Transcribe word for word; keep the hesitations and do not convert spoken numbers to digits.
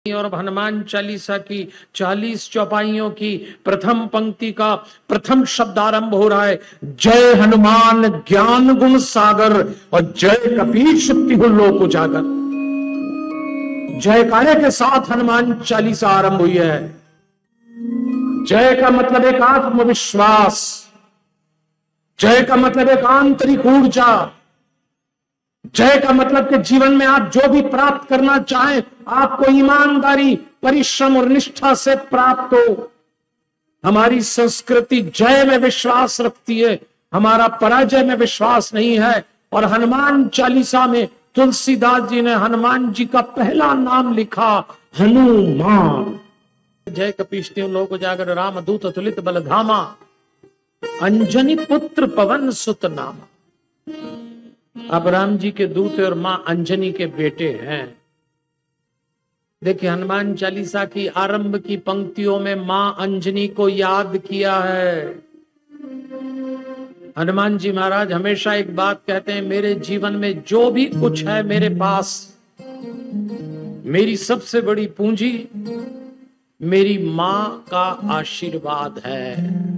और हनुमान चालीसा की चालीस चौपाइयों की प्रथम पंक्ति का प्रथम शब्द आरंभ हो रहा है, जय हनुमान ज्ञान गुण सागर और जय कपीश तिहु लोक उजागर। जयकारे के साथ हनुमान चालीसा आरंभ हुई है। जय का मतलब एक आत्मविश्वास, जय का मतलब एक आंतरिक ऊर्जा, जय का मतलब कि जीवन में आप जो भी प्राप्त करना चाहें आपको ईमानदारी, परिश्रम और निष्ठा से प्राप्त हो। हमारी संस्कृति जय में विश्वास रखती है, हमारा पराजय में विश्वास नहीं है। और हनुमान चालीसा में तुलसीदास जी ने हनुमान जी का पहला नाम लिखा हनुमान। जय कपीश तिहु लोक उजागर राम दूत तुलित बल धामा, अंजनी पुत्र पवन सुत नामा। अब राम जी के दूत और मां अंजनी के बेटे हैं। देखिए हनुमान चालीसा की आरंभ की पंक्तियों में मां अंजनी को याद किया है। हनुमान जी महाराज हमेशा एक बात कहते हैं, मेरे जीवन में जो भी कुछ है मेरे पास, मेरी सबसे बड़ी पूंजी मेरी मां का आशीर्वाद है।